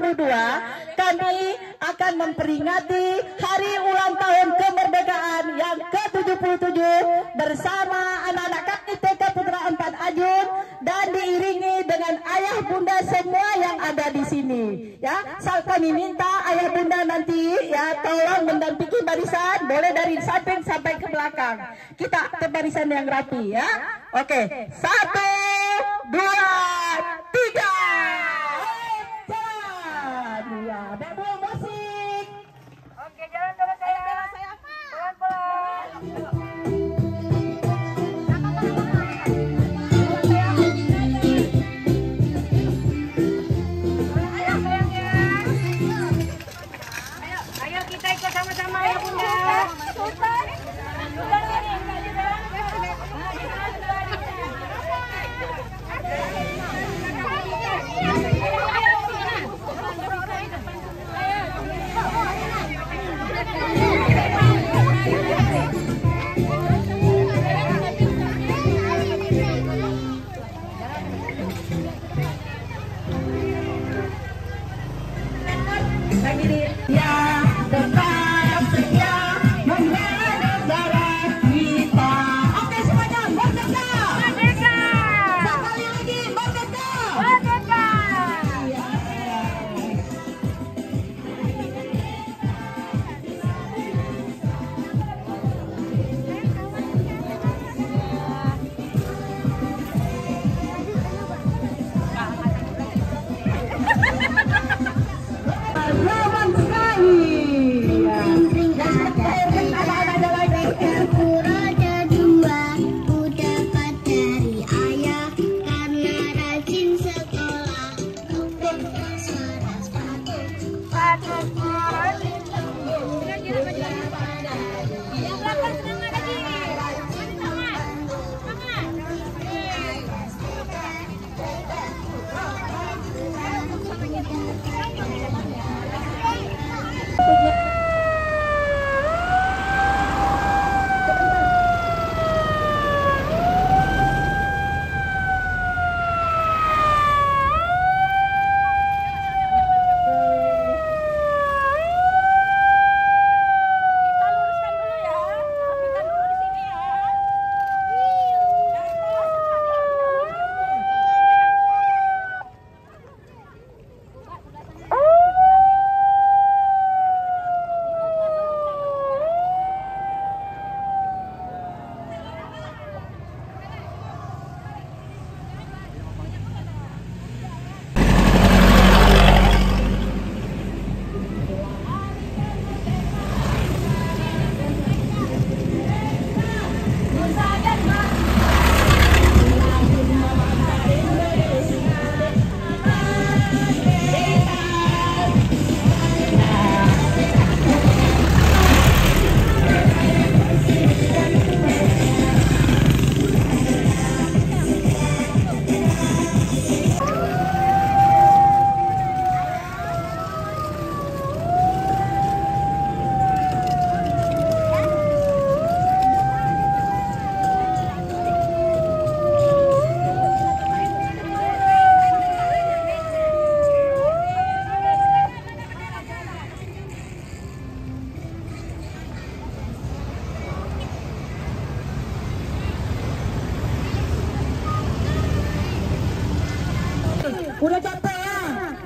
2022 kami akan memperingati hari ulang tahun kemerdekaan yang ke-77 bersama anak-anak kami TK Putra 4 Ajun dan diiringi dengan ayah bunda semua yang ada di sini. Ya, kami minta ayah bunda nanti ya tolong mendampingi barisan, boleh dari samping sampai ke belakang. Kita barisan yang rapi ya. Oke, 1, 2, 3. Jalan ya, bawa musik. Oke, jalan saya. Pelan-pelan. Ayo kita ikut sama-sama ya Bunda. Ya, tetap setia membela negara kita. Oke semuanya, merdeka! Merdeka! Sekali lagi, merdeka! Merdeka! Selamat sekali. Ya. Ada lagi. Roda dua ku dapat dari ayah karena rajin sekolah untuk suara sepatu Udah capek ya?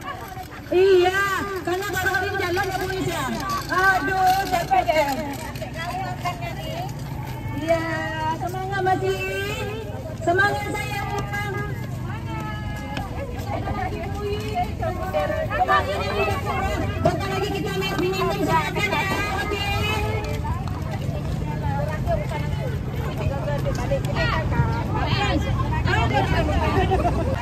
Iya, karena baru hari jalan ya Bu Isya. Aduh, capek deh. Iya, semangat masih. Semangat sayang. Bentar lagi kita naik minimum saatnya ya. Oke.